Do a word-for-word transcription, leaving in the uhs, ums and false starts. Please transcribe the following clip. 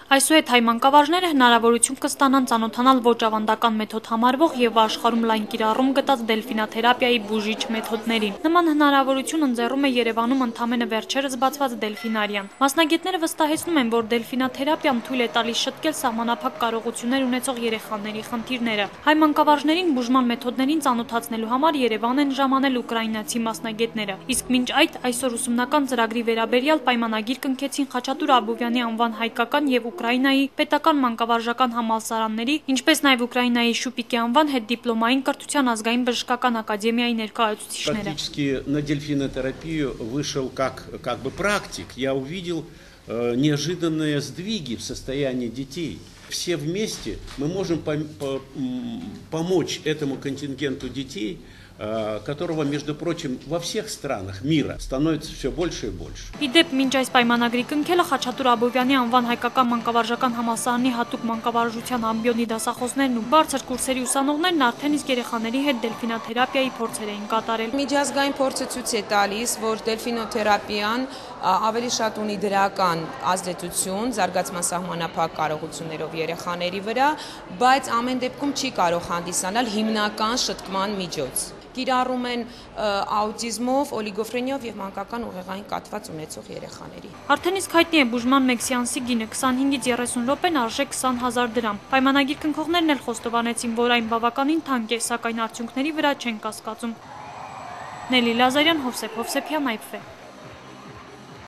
Այսուհետ հայ մանկավարժները հնարավորություն կստանան ծանոթանալ ոչ ավանդական մեթոդ համարվող եւ աշխարհում լայն կիրառում գտած դելֆինաթերապիայի բուժիչ մեթոդներին։ Նման հնարավորություն ընձեռում է Երևանում ընդամենը վերջերս բացված դելֆինարիան։ Մասնագետները վստահեցնում են, որ դելֆինաթերապիան թույլ է տալիս շտկել սահմանափակ կարողություններ ունեցող երեխաների խնդիրները։ Հայ մանկավարժներին բուժման մեթոդներին ծանոթացնելու համար Երևան են ժամանել ուկրաինացի մասնագետները։ Իսկ մինչ այդ այսօր ուսումնական ծրագրի վերաբերյալ պայմանագիր կնքեցին Խաչատուր Աբովյանի անվան հայկական եւ Ուկրաինայի պետական մանկավարժական համալսարանների, ինչպես նաև Ուկրաինայի Շուպիկի անվան հետդիպլոմային կրթության ազգային բժշկական ակադեմիայի ներկայացուցիչները։ Практически на дельфинотерапию вышел как, как бы практик. Я увидел э, неожиданные сдвиги в состоянии детей. Все вместе мы можем по, по, помочь этому контингенту детей, которого, между прочим, во всех странах мира становится все больше и больше. Իդեպ մինչ այս պայմանագրի կնքելը Խաչատուր Աբովյանի անվան հայկական մանկավարժական համալսարանի հատուկ մանկավարժության ամբիոնի դասախոսներն ու բարձր կուրսերի ուսանողներն արդեն իսկ երեխաների հետ դելֆինաթերապիայի փորձեր էին կատարել։ Միջազգային փորձը ցույց է տալիս, որ դելֆինոթերապիան ավելի շատ ունի դրական ազդեցություն զարգացման սահմանափակ կարողություններով երեխաների վրա, բայց ամեն դեպքում չի կարող հանդիսանալ հիմնական շտկման միջոց։ Կիրառում են աուտիզմով, օլիգոֆրենիայով եւ մանկական ուղեղային կաթված ունեցող երեխաների։ Արդեն իսկ հայտնի է բուժման մեկ սեանսի գինը քսանհինգից երեսուն րոպեն արժե քսան հազար դրամ։ Պայմանագիր կնքողներն էլ խոստովանեցին, որ այն բավականին թանկ է, սակայն արդյունքների վրա չեն կասկածում։ Նելի Լազարյան, Հովսեփ Հովսեփյան, Այփ։